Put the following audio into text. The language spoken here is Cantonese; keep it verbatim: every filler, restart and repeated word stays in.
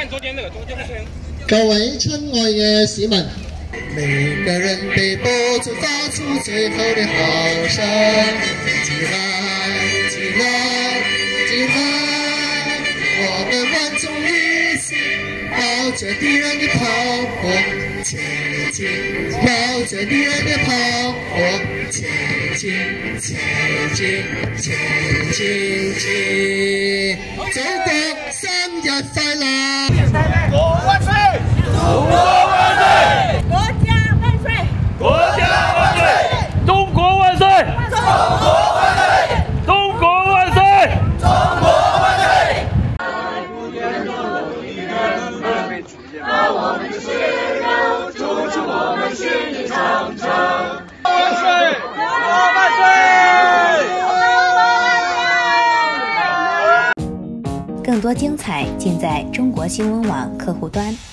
各位亲愛嘅市民，每個人被播出發出最後的號聲，起來，起來，起來！我們萬眾一起，抱着敵人的炮火前進，抱着敵人的炮火前進，前進，前進進！祖國生日快樂！ 中國萬歲！中國萬歲！ 國家萬歲！ 國家萬歲！ 中國萬歲！ 中國萬歲！ 中國萬歲！ 中國萬歲！ 把我們的血肉築出我們新的長城。 萬歲！萬歲！ 更多精彩尽在中国新闻网客户端。